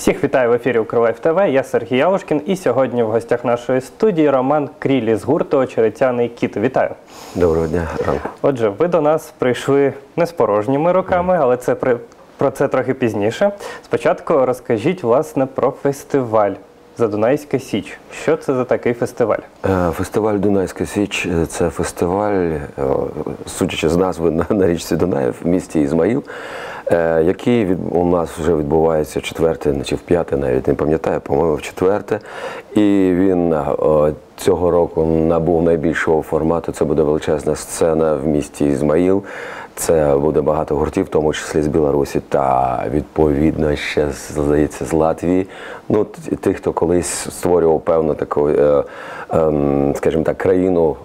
Всіх вітаю в ефірі Укрлайф ТВ, я Сергій Ялушкін, і сьогодні в гостях нашої студії Роман Крілі з гурту «Очеретяний кіт». Вітаю! Доброго дня, ранку. Отже, ви до нас прийшли не з порожніми руками, але про це трохи пізніше. Спочатку розкажіть, власне, про фестиваль «Задунайська Січ». Що це за такий фестиваль? Фестиваль «Дунайська Січ» – це фестиваль, судячи з назви, на річці Дунаїв в місті Ізмаїл, який у нас вже відбувається вчетверте, чи вп'яте, навіть не пам'ятаю, по-моєму, вчетверте. І він цього року набув найбільшого формату. Це буде величезна сцена в місті Ізмаїл. Це буде багато гуртів, в тому числі з Білорусі та, відповідно, ще, здається, з Латвії. Ну, тих, хто колись створював певну таку, скажімо так, країну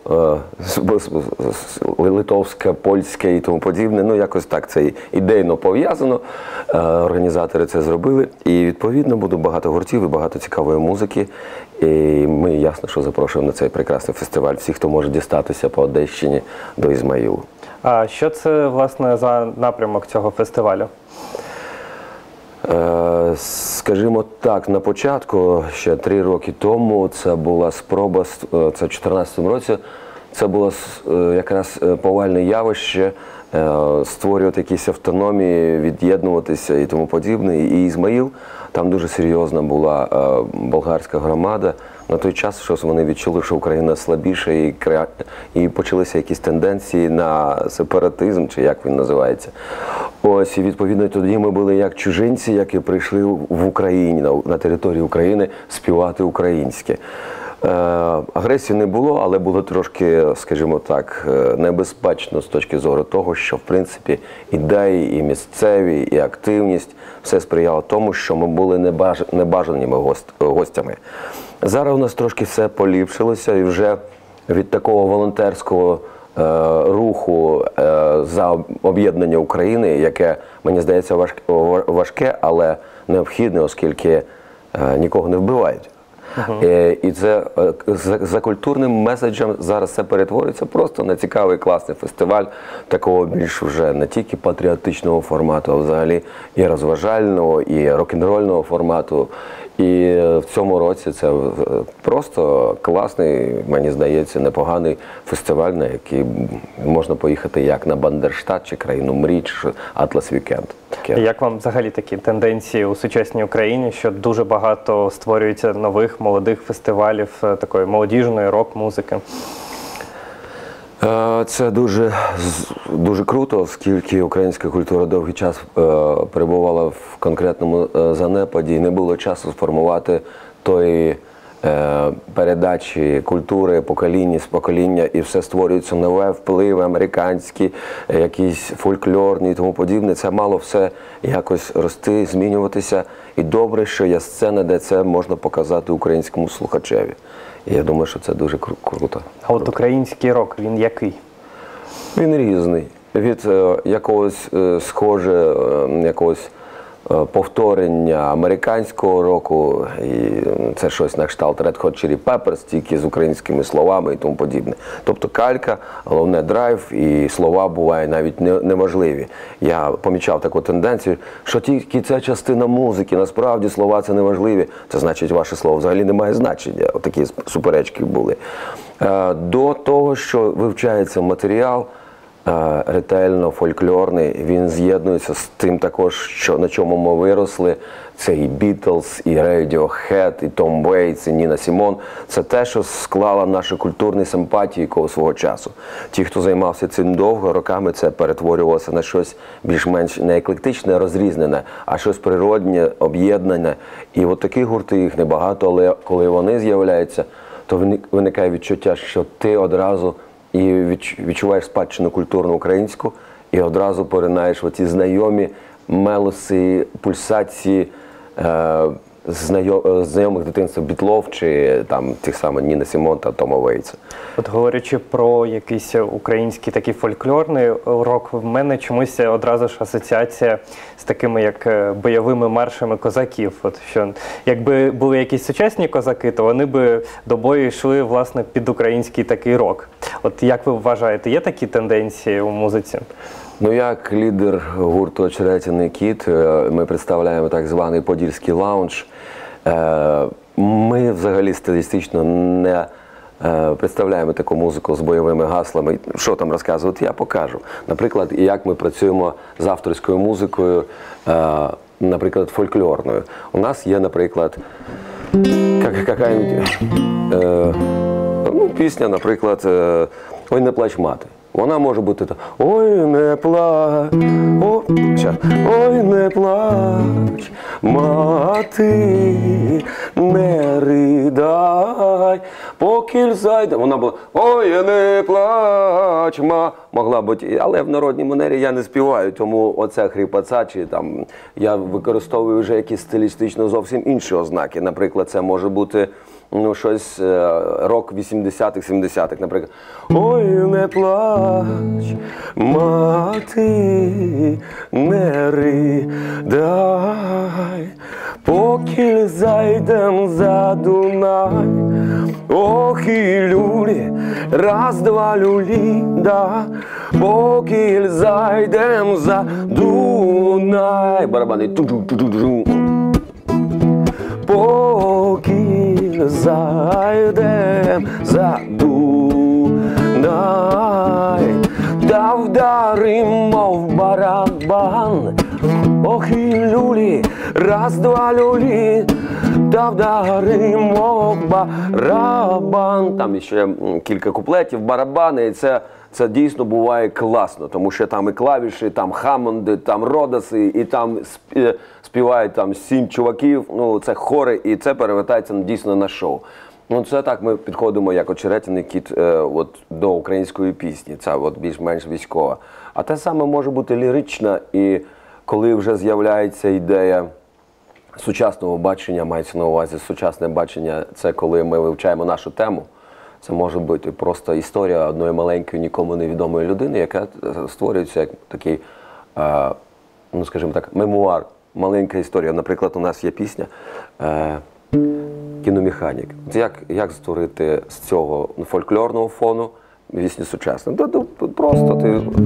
литовська, польська і тому подібне. Ну, якось так це ідейно пов'язано. Організатори це зробили. І, відповідно, буде багато гуртів і багато цікавої музики. І ми, ясно, що запрошуємо на цей прекрасний фестиваль всіх, хто може дістатися по Одещині до Ізмаїлу. А що це, власне, за напрямок цього фестивалю? Скажімо так, на початку, ще 3 роки тому, це була спроба, це в 2014 році, це було якраз повальне явище, створювати якісь автономії, від'єднуватися і тому подібне. І Ізмаїл, там дуже серйозна була болгарська громада. На той час щось вони відчули, що Україна слабіша, і почалися якісь тенденції на сепаратизм, чи як він називається. Ось, і відповідно тоді ми були як чужинці, які прийшли в Україні, на території України співати українське. Агресії не було, але було трошки, скажімо так, небезпечно з точки зору того, що, в принципі, ідеї, і місцеві, і активність, все сприяло тому, що ми були небажаними гостями. Зараз у нас трошки все поліпшилося, і вже від такого волонтерського руху за об'єднання України, яке, мені здається, важке, але необхідне, оскільки нікого не вбивають. І це за культурним меседжем зараз це перетворюється просто на цікавий, класний фестиваль, такого більш вже не тільки патріотичного формату, а взагалі і розважального, і рок-н-рольного формату. І в цьому році це просто класний, мені здається, непоганий фестиваль, на який можна поїхати як на Бандерштат, чи Країну мрій, чи Атлас Вікенд. Як вам взагалі такі тенденції у сучасній Україні, що дуже багато створюється нових, молодих фестивалів, такої молодіжної рок-музики? Це дуже круто, оскільки українська культура довгий час перебувала в конкретному занепаді і не було часу сформувати тої передачі культури покоління з покоління, і все створюється нове, впливи американські, якісь фольклорні і тому подібне. Це мало все якось рости, змінюватися. І добре, що є сцена, де це можна показати українському слухачеві. І я думаю, що це дуже круто. А от український рок, він який? Він різний. Від якогось якогось повторення американського року, і це щось на кшталт Red Hot Chili Peppers, тільки з українськими словами і тому подібне. Тобто калька, головне драйв, і слова бувають навіть неможливі. Я помічав таку тенденцію, що тільки ця частина музики, насправді слова це неважливі, це значить ваше слово взагалі не має значення. Отакі суперечки були. До того, що вивчається матеріал, ретельно, фольклорний, він з'єднується з тим також, на чому ми виросли. Це і Бітлз, і Radiohead, і Том Вейтс, і Ніна Сімон. Це те, що склало наші культурні симпатії свого часу. Ті, хто займався цим довго, роками це перетворювалося на щось більш-менш не еклектичне, розрізнене, а щось природне, об'єднане. І от такі гурти, їх небагато, але коли вони з'являються, то виникає відчуття, що ти одразу і відчуваєш спадщину культурну українську, і одразу поринаєш в оці знайомі мелоси, пульсації знайомих дитинства Бітлов, чи там тих самих Ніна Сімон та Тома Вейтса. От говорячи про якийсь український такий фольклорний рок, в мене чомусь одразу ж асоціація з такими як бойовими маршами козаків. От що якби були якісь сучасні козаки, то вони би до бою йшли, власне, під український такий рок. От як ви вважаєте, є такі тенденції у музиці? Ну, як лідер гурту «Очеретяний кіт», ми представляємо так званий подільський лаунж. Ми взагалі стилістично не представляємо таку музику з бойовими гаслами. Що там розказувати, я покажу. Наприклад, як ми працюємо з авторською музикою, наприклад, фольклорною. У нас є, наприклад, пісня, наприклад, «Ой, не плач, мати». Вона може бути так: ой, не плач, ой, не плач, мати, не ридай, покіль зайде. Вона була: ой, не плач, могла бути, але в народній манері я не співаю, тому оце хрипоца, чи там я використовую вже якісь стилістично зовсім інші ознаки. Наприклад, це може бути щось рок 80-х, 70-х, наприклад. Ой, не плач, мати, не ридай, покіль зайдем за Дунай. Ох, і люлі, раз, два, люлі, да, покіль зайдем за Дунай. Барабани. Покіль зайдем за Дунай, та вдарим, мов барабан. Ох, і люлі, раз, два, люлі, та вдарим, мов барабан. Там ще кілька куплетів, барабани, і це дійсно буває класно, тому що там і клавіші, там Хаммонди, там Родаси, і там співають там 7 чуваків, це хори, і це перевертається дійсно на шоу. Це так ми підходимо як «Очеретяний кіт» до української пісні, це більш-менш військова. А те саме може бути лірична, і коли вже з'являється ідея сучасного бачення, мається на увазі сучасне бачення, це коли ми вивчаємо нашу тему. Це може бути просто історія одної маленької, нікому невідомої людини, яка створюється як такий, скажімо так, мемуар, маленька історія. Наприклад, у нас є пісня «Кіномеханік». Як створити з цього фольклорного фону пісню сучасну? Просто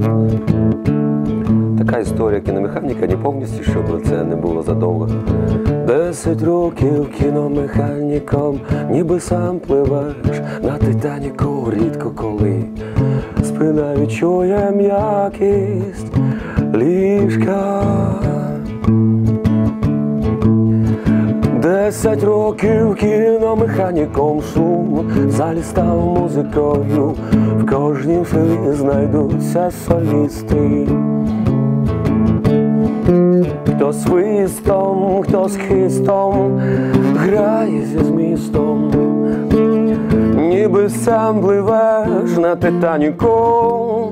така історія кіномеханіка, не повністю, щоб це не було задовго. 10 років кіномеханіком, ніби сам пливеш на Титаніку, рідко коли спина відчує м'якість ліжка. 10 років кіномеханіком, шум в залі став музикою, в кожнім селі знайдуться солісти. Хто свистом, хто з хистом грає зі змістом, ніби сам пливеш на Титаніку,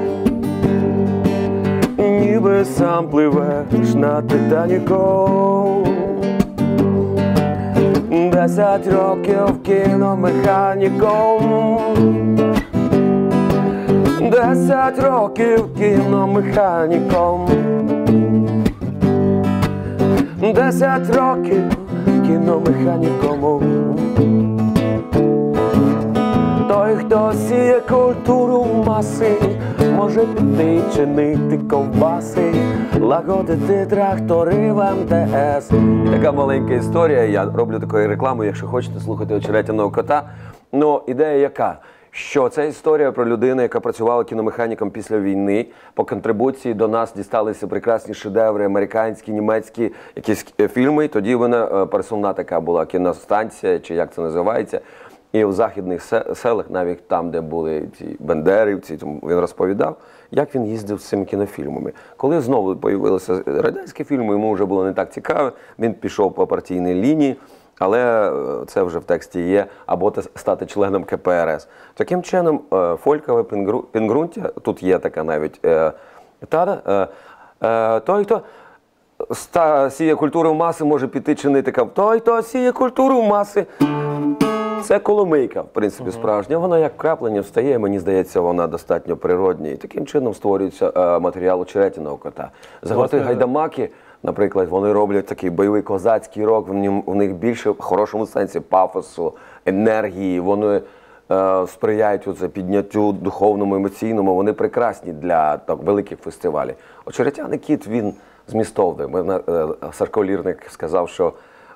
ніби сам пливеш на Титаніку. 10 років кіномеханіком, 10 років кіномеханіком, 10 років кіномеханікому. Той, хто сіє культуру в маси, може піти чинити ковбаси, лагодити трактори в МТС. І така маленька історія, я роблю такої реклами, якщо хочете слухати «Очеретяного кота». Ідея яка? Що це історія про людину, яка працювала кіномеханіком після війни. По контрибуції до нас дісталися прекрасні шедеври, американські, німецькі якісь фільми. І тоді вона пересувна така була кіностанція, чи як це називається. І в західних селах, навіть там, де були ці бендерівці, він розповідав, як він їздив з цими кінофільмами. Коли знову з'явилися радянські фільми, йому вже було не так цікаво, він пішов по партійній лінії, але це вже в тексті є, або стати членом КПРС. Таким чином, фолькове підґрунтя, тут є така навіть той, хто сіє культуру в маси, може піти чинити той, хто сіє культуру в маси. Це коломийка, в принципі, справжня. Вона як краплення встає, мені здається, вона достатньо природня. І таким чином створюється матеріал «Очеретяного кота». Загорти гайдамаки, наприклад, вони роблять такий бойовий козацький рок, в них більше, в хорошому сенсі, пафосу, енергії. Вони сприяють оце підняттю духовному, емоційному, вони прекрасні для так, великих фестивалів. Очеретяний кіт, він змістовний. Сашко Лірник сказав, що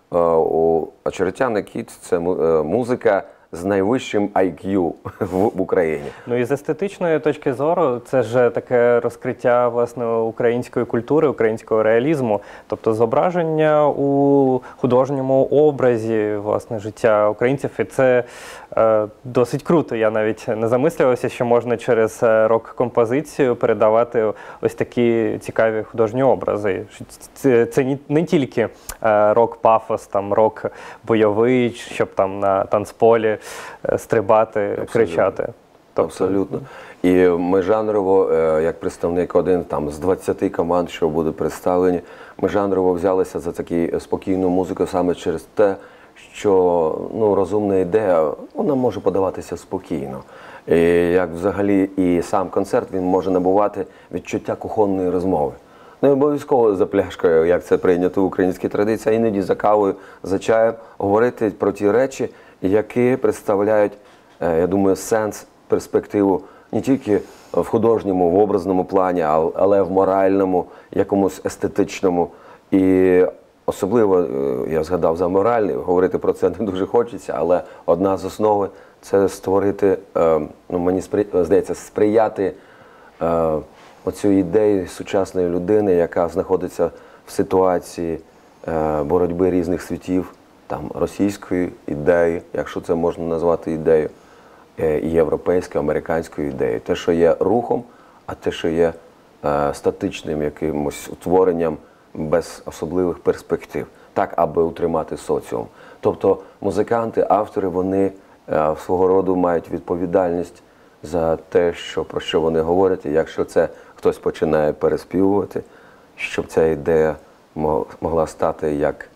очеретяний кіт – це музика з найвищим IQ в Україні. Ну і з естетичної точки зору, це ж таке розкриття власне української культури, українського реалізму, тобто зображення у художньому образі власне життя українців. І це досить круто. Я навіть не замислювався, що можна через рок-композицію передавати ось такі цікаві художні образи. Це не тільки рок-пафос, там рок-бойовий, щоб там на танцполі стрибати, Абсолютно. Кричати. Тобто, Абсолютно. І ми жанрово, як представник один там, з 20 команд, що будуть представлені, ми жанрово взялися за таку спокійну музику саме через те, що розумна ідея, вона може подаватися спокійно. І як взагалі і сам концерт, він може набувати відчуття кухонної розмови. Не обов'язково за пляшкою, як це прийнято в українській традиції, а іноді за кавою, за чаєм, говорити про ті речі, які представляють, я думаю, сенс, перспективу не тільки в художньому, в образному плані, але в моральному, якомусь естетичному. І особливо, я згадав за моральний, говорити про це не дуже хочеться, але одна з основи – це створити, мені здається, сприяти оцю ідею сучасної людини, яка знаходиться в ситуації боротьби різних світів, там, російської ідеї, якщо це можна назвати ідеєю, і європейською, американською ідеєю. Те, що є рухом, а те, що є статичним якимось утворенням без особливих перспектив, так, аби утримати соціум. Тобто музиканти, автори, вони свого роду мають відповідальність за те, про що вони говорять, і якщо це хтось починає переспівувати, щоб ця ідея могла стати як,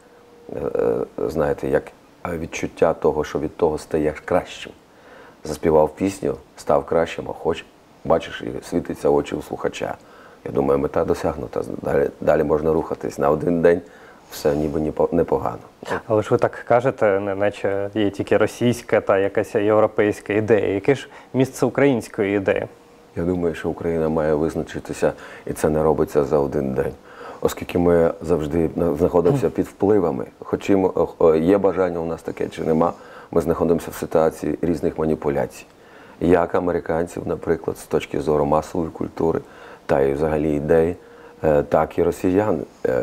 знаєте, як відчуття того, що від того стаєш кращим. Заспівав пісню, став кращим, а бачиш, і світиться очі у слухача. Я думаю, мета досягнута. Далі можна рухатись. На один день все ніби непогано. Але ж ви так кажете, наче є тільки російська та якась європейська ідея. Яке ж місце української ідеї? Я думаю, що Україна має визначитися, і це не робиться за один день. Оскільки ми завжди знаходимося під впливами, хоч є бажання у нас таке чи нема, ми знаходимося в ситуації різних маніпуляцій. Як американців, наприклад, з точки зору масової культури, та й взагалі ідей, так і росіян.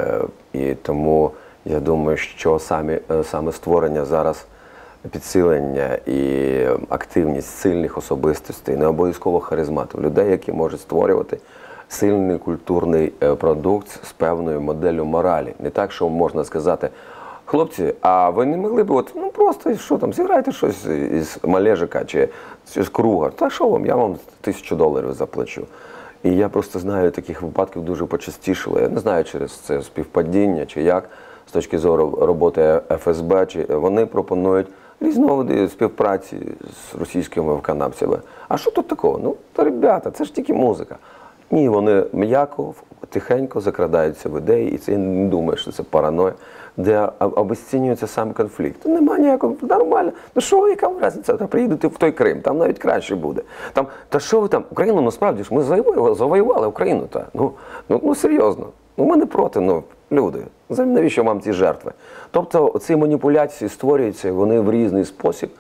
І тому я думаю, що саме створення зараз, підсилення і активність сильних особистостей, не обов'язково харизматів, людей, які можуть створювати сильний культурний продукт з певною моделлю моралі. Не так, що можна сказати: хлопці, а ви не могли б просто, що там, зіграйте щось із Малежика чи з Круга. Та що вам, я вам $1000 заплачу. І я просто знаю, таких випадків дуже почастішало. Я не знаю, через це співпадіння чи як, з точки зору роботи ФСБ, чи вони пропонують різновиди співпраці з російськими виконавцями. А що тут такого? Та ребята, це ж тільки музика. Ні, вони м'яко, тихенько закрадаються в ідеї, і це, я не думаю, що це параноя, де обесцінюється сам конфлікт. Нема ніякого, нормально. Що, яка різниця? Приїдете в той Крим, там навіть краще буде. Та що ви там, Україну, насправді ж, ми завоювали Україну. Серйозно. Ми не проти, люди. Навіщо вам ці жертви? Тобто ці маніпуляції створюються, вони в різний спосіб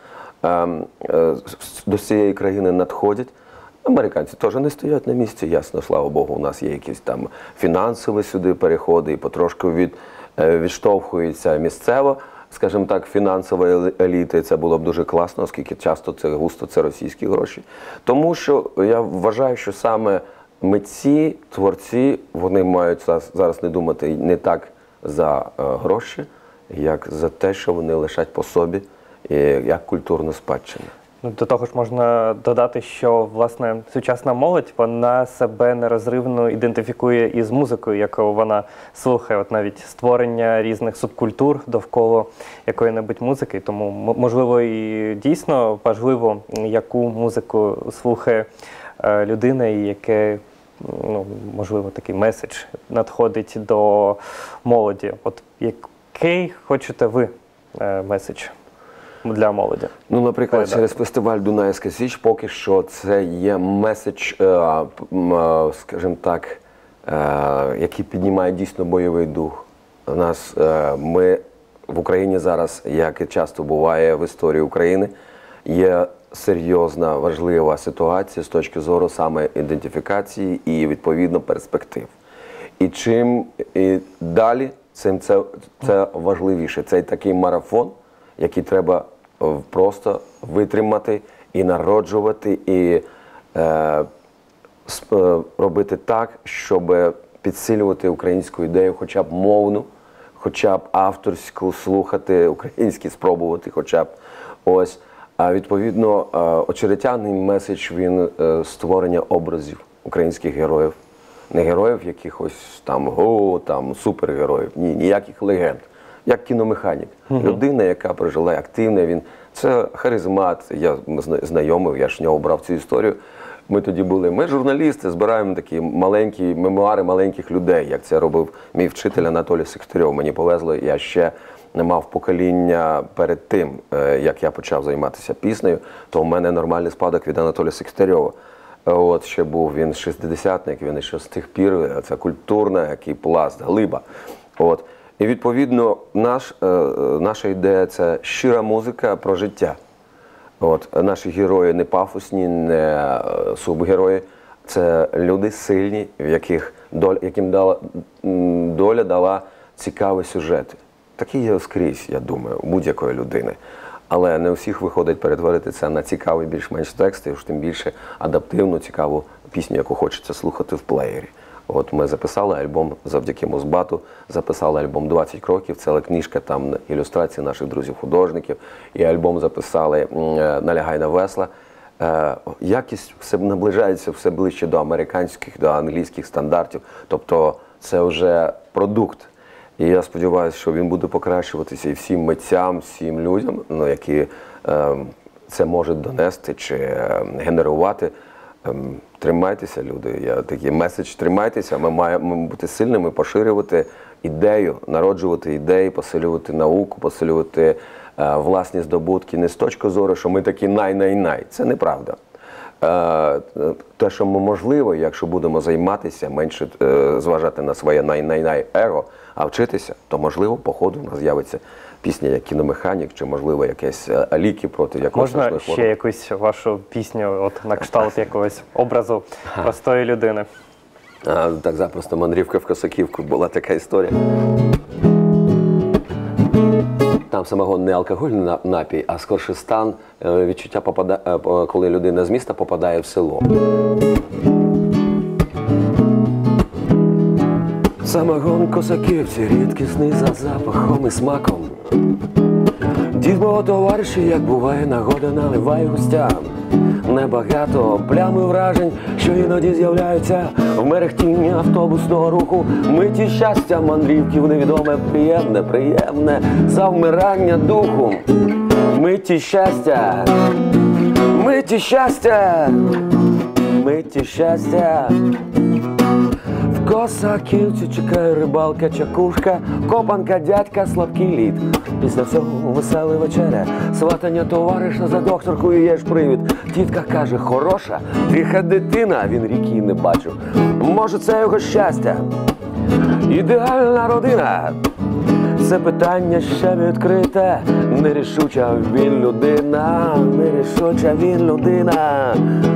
до цієї країни надходять. Американці теж не стоять на місці, ясно, слава Богу, у нас є якісь там фінансові сюди переходи, і потрошку відштовхується місцево, скажімо так, фінансова еліта, і це було б дуже класно, оскільки густо це російські гроші. Тому що я вважаю, що саме митці, творці, вони мають зараз не думати не так за гроші, як за те, що вони лишать по собі, як культурну спадщину. До того ж можна додати, що, власне, сучасна молодь, вона себе нерозривно ідентифікує із музикою, яку вона слухає. От навіть створення різних субкультур довкола якої-небудь музики. Тому, можливо, і дійсно важливо, яку музику слухає людина і яке, можливо, такий меседж надходить до молоді. От який хочете ви меседж? для молоді? Ну, наприклад, передати? через фестиваль «Дунайська Січ» поки що це є меседж, скажімо так, який піднімає дійсно бойовий дух. Ми в Україні зараз, як і часто буває в історії України, є серйозна, важлива ситуація з точки зору саме ідентифікації і, відповідно, перспектив. І чим і далі, цим це важливіше. Це такий марафон, який треба просто витримати і народжувати, і робити так, щоб підсилювати українську ідею, хоча б мовну, хоча б авторську, слухати українські, спробувати хоча б ось. А відповідно, очеретяний меседж, він створення образів українських героїв. Не героїв якихось там супергероїв, ні, ніяких легенд. Як кіномеханік. Людина, яка прожила активно, це харизмат, ми знайомив, я ж в нього брав цю історію. Ми журналісти, збираємо такі маленькі мемуари маленьких людей, як це робив мій вчитель Анатолій Сихтарьов. Мені повезло, я ще не мав покоління перед тим, як я почав займатися піснею, то в мене нормальний спадок від Анатолія Сихтарьова. От ще був він шестидесятник, він ще з тих пір, це культурна, який пласт, глиба. От. І відповідно наша ідея – це щира музика про життя. От. Наші герої не пафосні, не субгерої, це люди сильні, яким доля дала цікаві сюжети. Такі є скрізь, я думаю, у будь-якої людини. Але не у всіх виходить перетворити це на цікаві більш-менш тексти, тим більше адаптивну, цікаву пісню, яку хочеться слухати в плеєрі. От ми записали альбом завдяки Музбату, записали альбом «20 кроків», це книжка, там ілюстрації наших друзів-художників, і альбом записали «Налягай на весла». Якість все наближається все ближче до американських, до англійських стандартів, тобто це вже продукт. І я сподіваюся, що він буде покращуватися і всім митцям, всім людям, які це можуть донести чи генерувати. Тримайтеся, люди. Я такий меседж: тримайтеся. Ми маємо бути сильними, поширювати ідею, народжувати ідеї, посилювати науку, посилювати власні здобутки. Не з точки зору, що ми такі най-най-най. Це неправда. Те, що можливо, якщо будемо займатися, менше зважати на своє най-най-най его, а вчитися, то, можливо, по ходу у нас з'явиться пісня як кіномеханік, чи, можливо, якесь ліки проти якоїсь можна ще якусь вашу пісню, от на кшталт якогось образу простої людини? Так запросто «Мандрівка в Косаківку» була така історія. Там самогон не алкогольний напій, а скорше стан, відчуття, коли людина з міста попадає в село. Самогон Косаківці рідкісний за запахом і смаком. Дід мого товариша, як буває нагода, наливає гостям. Небагато плям і вражень, що іноді з'являються в мерехтінні автобусного руху. Миті щастя, мандрівки в невідоме, приємне, приємне завмирання духу. Миті щастя, миті щастя, миті щастя. В Косаківці чекає рибалка, чакушка, копанка, дядька, слабкий лід. Після всього весела вечеря, сватання товариша за докторкою є ж привід. Тітка каже: хороша, тиха дитина, він рік її не бачив. Може, це його щастя? Ідеальна родина. Це питання ще відкрите. Нерішуча він людина, нерішуча він людина.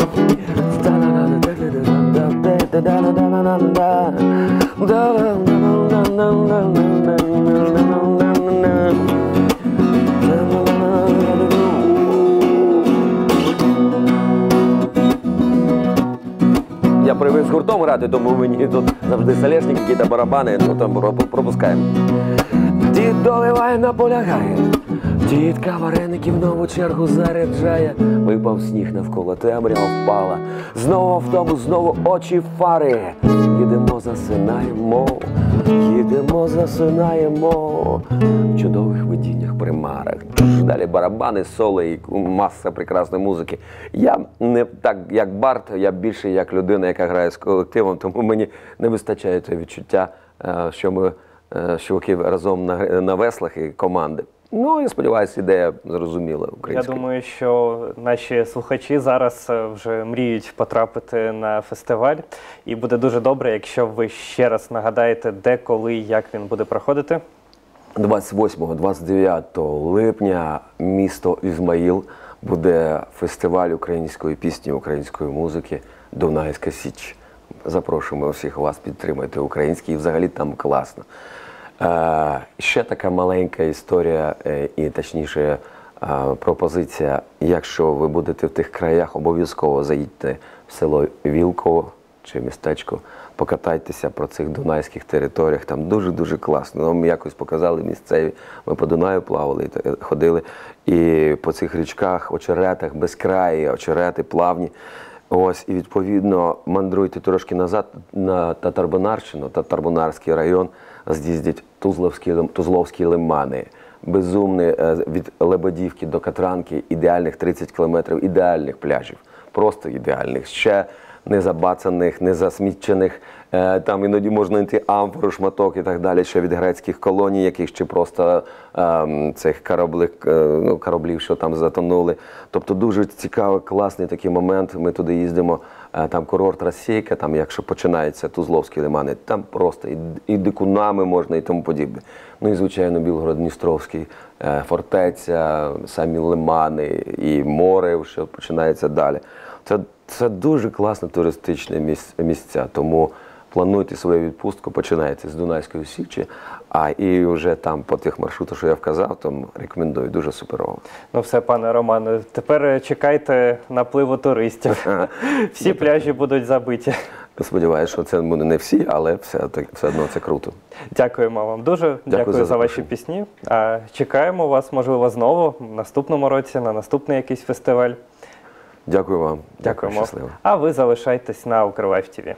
Я привик з гуртом грати, тому мені тут завжди салешники, якісь барабани, ну там пропускаємо. Дід доливає, наполягає, тітка вареників нову чергу заряджає. Випав сніг навколо, темрява впала, знову автобус, знову очі фари. Їдемо, засинаємо, їдемо, засинаємо в чудових видіннях, примарах. Далі барабани, соло і маса прекрасної музики. Я не так, як Барт, я більше як людина, яка грає з колективом, тому мені не вистачає того відчуття, що ми чуваки разом на веслах і команди. Ну, я сподіваюся, ідея зрозуміла Я українською. думаю, що наші слухачі зараз вже мріють потрапити на фестиваль. І буде дуже добре, якщо ви ще раз нагадаєте, де, коли і як він буде проходити. 28-29 липня місто Ізмаїл буде фестиваль української пісні, української музики «Дунайська Січ». Запрошуємо всіх вас, підтримати український, і взагалі там класно. Ще така маленька історія, і точніше пропозиція. Якщо ви будете в тих краях, обов'язково заїдьте в село Вілково чи містечко, покатайтеся по цих дунайських територіях, там дуже-дуже класно. Нам якось показали місцеві, ми по Дунаю плавали, ходили, і по цих річках, очеретах, безкраї, очерети плавні. Ось, і відповідно мандруйте трошки назад на Татарбунарщину, Татарбунарський район, з'їздять Тузловські лимани. Безумні від Лебедівки до Катранки, ідеальних 30 кілометрів, ідеальних пляжів, просто ідеальних, ще не забацаних, не засмічених, там іноді можна знайти амфору, шматок і так далі, ще від грецьких колоній, яких ще просто цих кораблів, що там затонули. Тобто дуже цікавий, класний такий момент, ми туди їздимо, там курорт Російка, там якщо починається Тузловські лимани, там просто і дикунами можна і тому подібне. Ну і звичайно Білгород-Дністровський, фортеця, самі лимани і море, що починається далі. Це дуже класне туристичне місця, тому плануйте свою відпустку, починайте з Дунайської Січі, і вже там по тих маршрутах, що я вказав, тому рекомендую, дуже суперово. Ну все, пане Романе, тепер чекайте напливу туристів. Всі пляжі будуть забиті. Сподіваюся, що це буде не всі, але все одно це круто. Дякуємо вам дуже. Дякую за ваші пісні. Чекаємо вас, можливо, знову в наступному році, на наступний якийсь фестиваль. Дякую вам. Дякуємо. Щасливо. А ви залишайтесь на Укрлайф ТВ.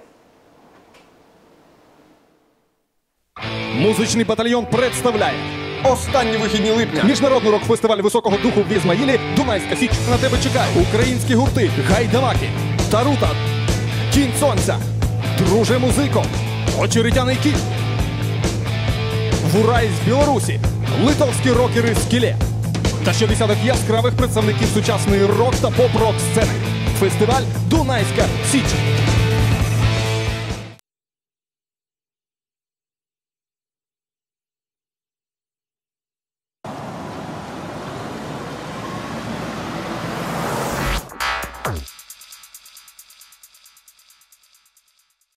Музичний батальйон представляє останні вихідні липня. Міжнародний рок-фестиваль високого духу в Ізмаїлі «Дунайська Січ» на тебе чекає. Українські гурти «Гайдамаки», «Тарута», «Кінь сонця», «Друже музико», «Очеретяний кіт», «Вурай з Білорусі», «Литовські рокери «Скіле» та ще десяток яскравих представників сучасної рок та поп-рок сцени. Фестиваль «Дунайська Січ».